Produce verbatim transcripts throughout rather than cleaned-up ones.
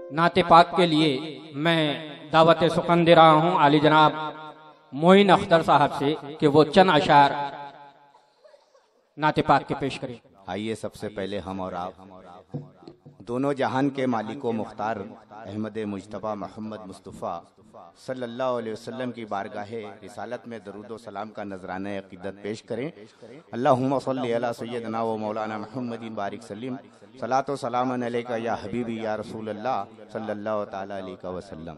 नाते पाक के लिए मैं दावत सुखन दे रहा हूँ आली जनाब मोइन अख्तर साहब से कि वो चंद अशार नाते पाक के पेश करें। आइए सबसे पहले हम और आप दोनों जहान के मालिको मुख्तार अहमद मुज्तबा मोहम्मद मुस्तफ़ा सल्लल्लाहु अलैहि वसल्लम की बारगाहे रिसालत में दरूद व सलाम का नजराना अक़ीदत पेश करें। अल्लाहुम्मा सल्ली अला सय्यदना व मौलाना मुहम्मदिन बारिक सल्लिम सलातो सलामन अलैका या हबीबी या रसूल अल्लाह सल्लल्लाहु तआला अलैहि वसल्लम।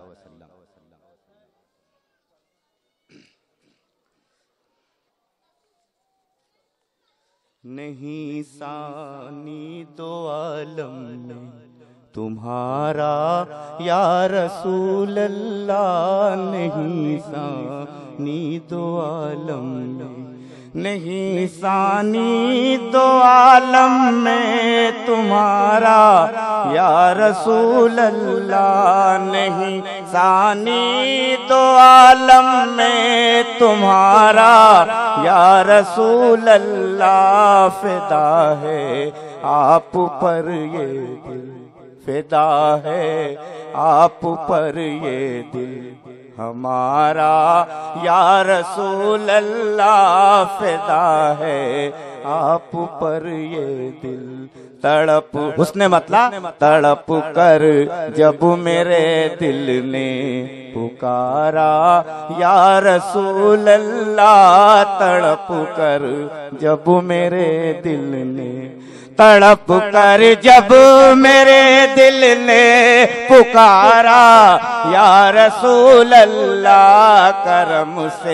नहीं सानी दो आलम में तुम्हारा या रसूल अल्लाह, नहीं सानी दो आलम में, नहीं सानी दो आलम में तुम्हारा या रसूल अल्लाह, नहीं सानी दो आलम में तुम्हारा या रसूल अल्लाह। फिदा है आप पर ये दिल, फिदा है आप पर ये दिल हमारा या रसूल अल्लाह। फिदा है आप पर ये दिल, तड़प उसने मतलब तड़प कर जब मेरे दिल ने पुकारा या रसूल अल्लाह, तड़प कर जब मेरे दिल ने, तड़प कर जब मेरे दिल ने पुकारा या रसूल अल्लाह, करम से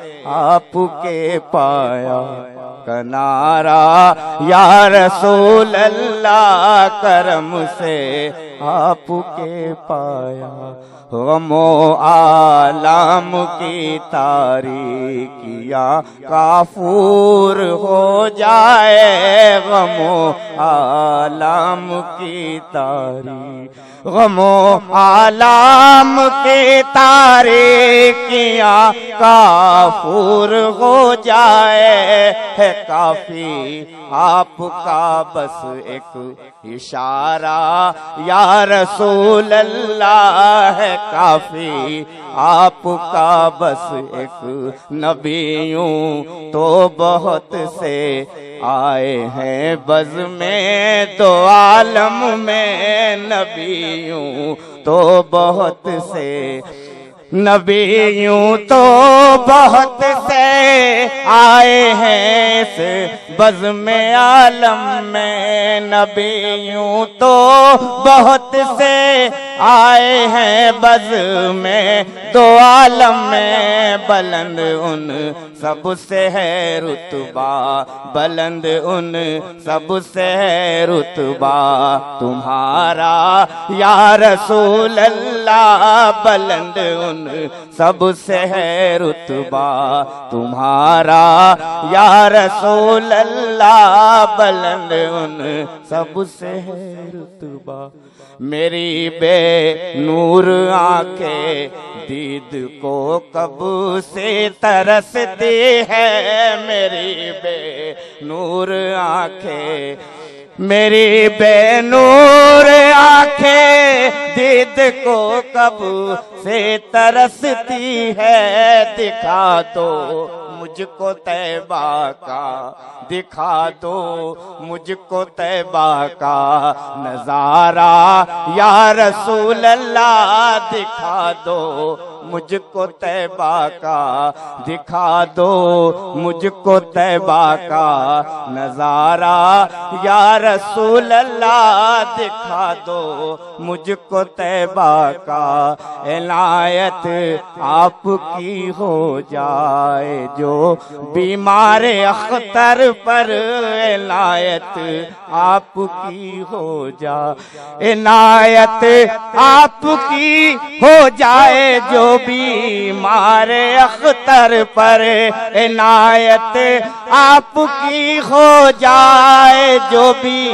आपके पाया कनारा या रसूल अल्लाह, करम से आपके पाया। गमो आलम की तारीकिया काफूर हो जाए, गमो आलम की तारीख, गमो आलम की तारीकिया काफूर हो जाए। है काफी आपका बस एक इशारा या रसूल अल्लाह, है काफी आपका बस एक नबियों तो बहुत से आए हैं बज़ में, दो आलम में नबियों तो बहुत से, नबियों तो बहुत से आए हैं इस बज़ में आलम में, नबियों तो बहुत से आए हैं बज़ में दो आलम में। बुलंद उन सबसे है रुतबा, बुलंद उन सबसे है रुतबा तुम्हारा या रसूल अल्लाह, बुलंद उन सबसे है रुतबा तुम्हारा या रसूल अल्लाह, बुलंद उन सबसे है रुतबा। मेरी बे नूर आंखें दीद को कब से तरसती है, मेरी बे नूर आंखें, मेरी बेनूर आंखें दीद को कब से तरसती है। दिखा दो मुझको तैबा का, दिखा दो मुझको तैबा का नजारा या रसूल अल्लाह, दिखा दो मुझको तैबा का, दिखा दो मुझको तैबा का नजारा या रसूल अल्लाह, दिखा दो मुझको तैबा का। इनायत आपकी हो जाए जो बीमार अख्तर पर, इनायत आपकी हो जाए, इनायत आपकी हो जाए जो बीमार अख्तर पर, इनायत आपकी हो जाए जो भी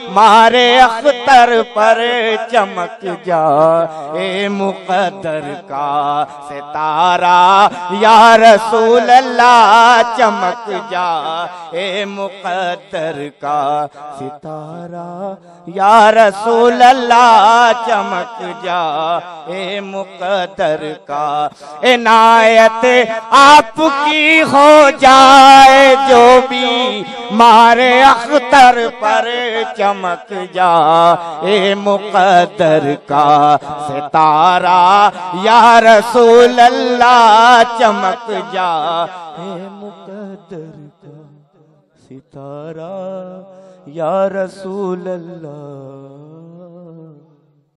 मारे अख्तर पर चमक जा ए मुकद्दर का सितारा या रसूल अल्लाह चमक जा ए मुकद्दर का सितारा या रसूल अल्लाह चमक जा ए मुकद्दर का इनायत आपकी हो जाए जो भी मारे अख्तर पर चमक जा ए मुकद्दर का सितारा या रसूल अल्लाह चमक जा ए मुकद्दर का सितारा या रसूल अल्लाह।